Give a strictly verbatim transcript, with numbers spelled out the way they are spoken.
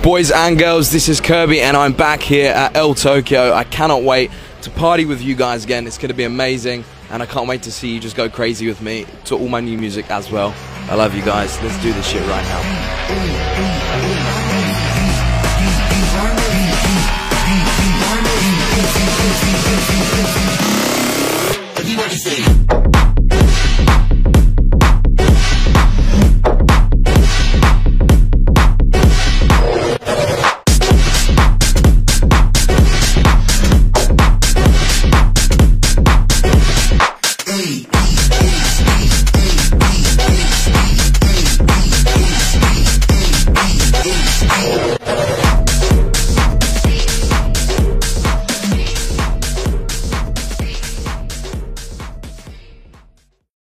Boys and girls, this is Kirby and I'm back here at El Tokyo. I cannot wait to party with you guys again. It's going to be amazing and I can't wait to see you just go crazy with me to all my new music as well. I love you guys. Let's do this shit right now.